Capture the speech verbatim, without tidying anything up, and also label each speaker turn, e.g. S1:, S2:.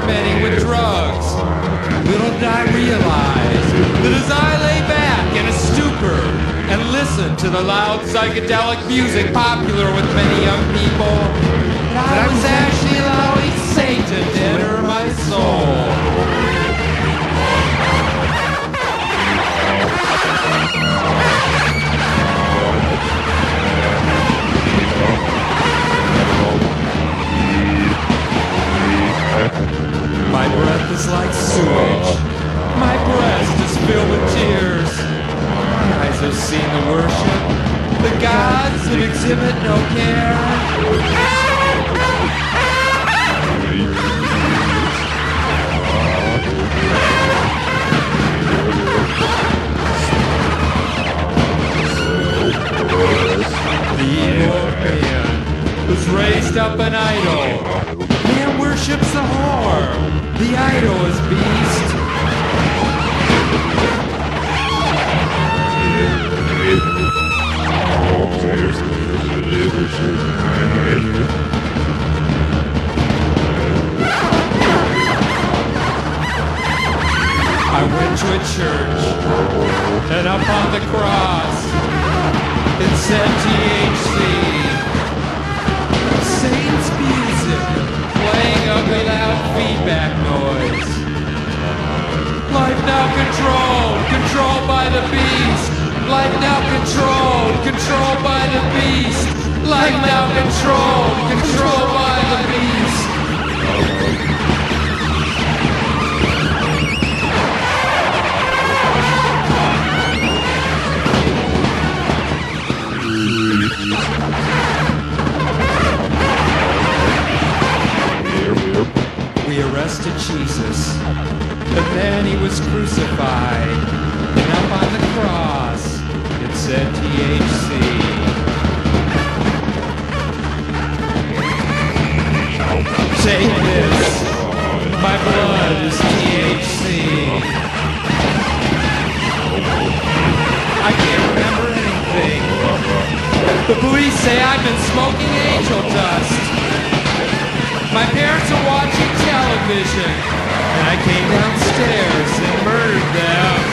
S1: experimenting with drugs. Little did I realize that as I lay back in a stupor and listen to the loud psychedelic music popular with many young people, that I was actually allowing Satan to enter my soul. My breath is like sewage. My breast is filled with tears. My eyes have seen the worship, the gods that exhibit no care. The evil man was raised up an idol. Man worships the whore. The idol is beast. I went to a church, and up on the cross, it said T H C. Satan's music, playing a without feedback noise. Life now controlled, controlled by the beast. Life now controlled, controlled by the beast. Life now controlled, controlled by the beast. We arrested Jesus, and then he was crucified, and up on the cross, it said T H C. Take this, my blood is T H C. I can't remember anything. The police say I've been smoking angel dust. My parents are watching television, and I came downstairs and murdered them.